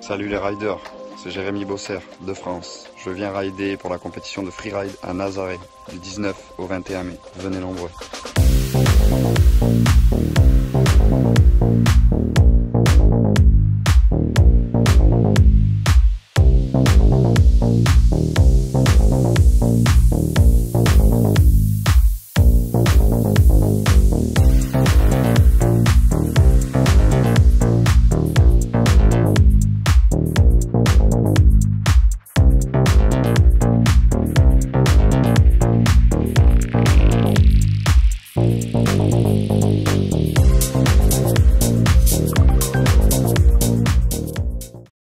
Salut les riders, c'est Jérémy Bosser de France. Je viens rider pour la compétition de freeride à Nazaré du 19 au 21 mai. Venez nombreux.